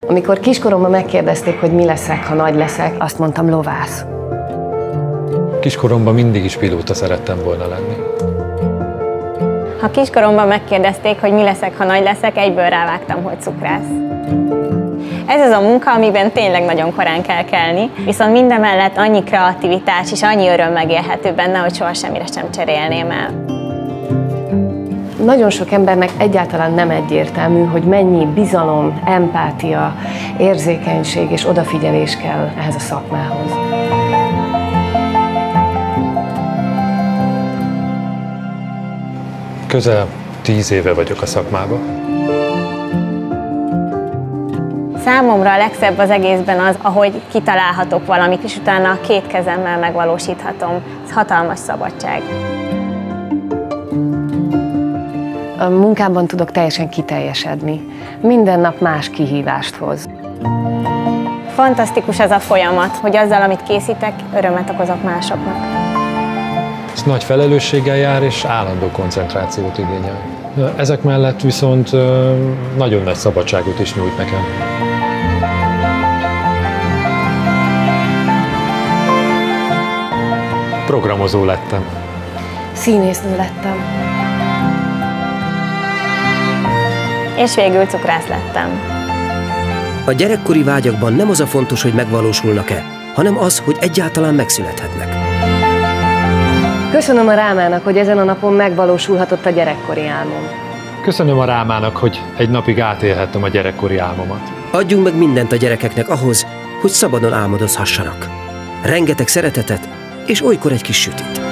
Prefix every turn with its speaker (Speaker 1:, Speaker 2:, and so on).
Speaker 1: Amikor kiskoromban megkérdezték, hogy mi leszek, ha nagy leszek, azt mondtam, lovász.
Speaker 2: Kiskoromban mindig is pilóta szerettem volna lenni.
Speaker 3: Ha kiskoromban megkérdezték, hogy mi leszek, ha nagy leszek, egyből rávágtam, hogy cukrász. Ez az a munka, amiben tényleg nagyon korán kell kelni, viszont mindemellett annyi kreativitás és annyi öröm megélhető benne, hogy soha semmire sem cserélném el.
Speaker 1: Nagyon sok embernek egyáltalán nem egyértelmű, hogy mennyi bizalom, empátia, érzékenység és odafigyelés kell ehhez a szakmához.
Speaker 2: Közel 10 éve vagyok a szakmában.
Speaker 3: Számomra a legszebb az egészben az, ahogy kitalálhatok valamit, és utána két kezemmel megvalósíthatom. Ez hatalmas szabadság.
Speaker 1: A munkámban tudok teljesen kiteljesedni. Minden nap más kihívást hoz.
Speaker 3: Fantasztikus ez a folyamat, hogy azzal, amit készítek, örömet okozok másoknak.
Speaker 2: Ez nagy felelősséggel jár, és állandó koncentrációt igényel. Ezek mellett viszont nagyon nagy szabadságot is nyújt nekem. Programozó lettem.
Speaker 1: Színésznő lettem.
Speaker 3: És végül cukrász lettem.
Speaker 4: A gyerekkori vágyakban nem az a fontos, hogy megvalósulnak-e, hanem az, hogy egyáltalán megszülethetnek.
Speaker 1: Köszönöm a Rámának, hogy ezen a napon megvalósulhatott a gyerekkori álmom.
Speaker 2: Köszönöm a Rámának, hogy egy napig átélhettem a gyerekkori álmomat.
Speaker 4: Adjunk meg mindent a gyerekeknek ahhoz, hogy szabadon álmodozhassanak. Rengeteg szeretetet, és olykor egy kis sütit.